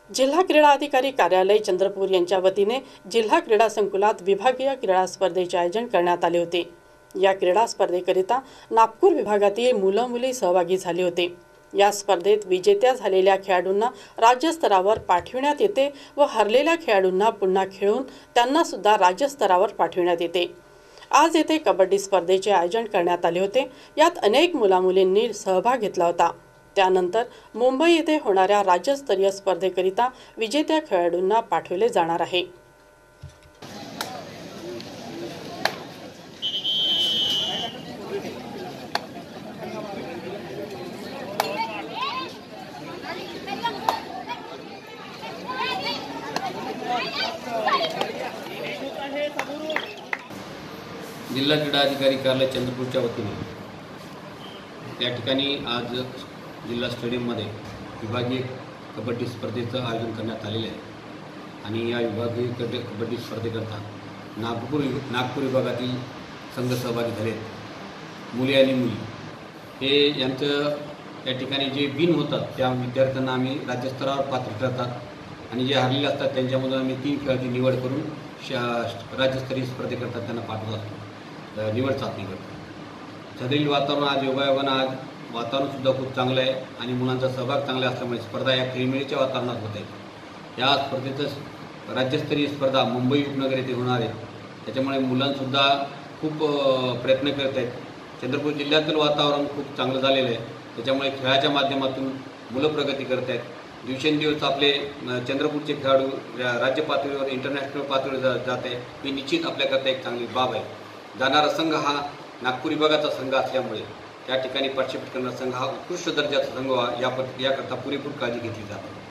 जिल्हा क्रीडा अधिकारी कार्यालय चंद्रपूर यांच्या वतीने जिल्हा क्रीडा संकुलात विभागीय क्रीडा स्पर्धेचे आयोजन करण्यात आले होते। या क्रीडा स्पर्धेकरिता नागपूर विभागातील मुलं-मुली सहभागी झाले होते। या स्पर्धेत विजेत्या झालेल्या खेळाडूंना राज्य स्तरावर पाठविण्यात येते व हरलेल्या खेळाडूंना पुन्हा खेळून त्यांना सुद्धा राज्य स्तरावर पाठविण्यात येते। आज येथे कबड्डी स्पर्धेचे आयोजन करण्यात आले होते। यात अनेक मुला-मुलींनी सहभाग घेतला होता। त्यानंतर मुंबई येथे होणाऱ्या राज्यस्तरीय स्पर्धेकरिता विजेत्या खेळाडूंना पाठवले जाणार आहे। जिल्हा क्रीडा अधिकारी कार्यालय चंद्रपूरच्या वतीने या ठिकाणी आज जिल्हा स्टेडियममध्ये विभागीय कबड्डी स्पर्धेचं आयोजन करण्यात आलेले आहे आणि या विभागीय कबड्डी स्पर्धेकरता नागपूर विभागातील संघ सहभागी झाले। मुले आणि मुली हे यांचं या ठिकाणी जे विन होतात त्या विद्यार्थ्यांना आम्ही राज्यस्तरावर पात्र ठरतात आणि जे हरलेले असतात त्यांच्यामधून आम्ही 3 खेळाची निवड करून राज्यस्तरीय स्पर्धेकरता त्यांना पाठवत असतो, निवड चाचणी करतो। सदरील वातावरण आज योगायोगानं आज वातावरणसुद्धा खूप चांगलं आहे आणि मुलांचा सहभाग चांगला असल्यामुळे स्पर्धा या खेळीमेळीच्या वातावरणात होत आहे। या स्पर्धेचं राज्यस्तरीय स्पर्धा मुंबई उपनगर येथे होणार आहे, त्याच्यामुळे मुलांसुद्धा खूप प्रयत्न करत आहेत। चंद्रपूर जिल्ह्यातील वातावरण खूप चांगलं झालेलं आहे, त्याच्यामुळे खेळाच्या माध्यमातून मुलं प्रगती करत आहेत। दिवसेंदिवस आपले चंद्रपूरचे खेळाडू राज्य पातळीवर इंटरनॅशनल पातळीवर जात आहे, ही निश्चित आपल्याकरता एक चांगली बाब आहे। जाणारा संघ हा नागपूर विभागाचा संघ असल्यामुळे त्या ठिकाणी पार्टिसिपेट करणारा संघ हा उत्कृष्ट दर्जाचा संघ याकरता पुरेपूर काळजी घेतली जाते।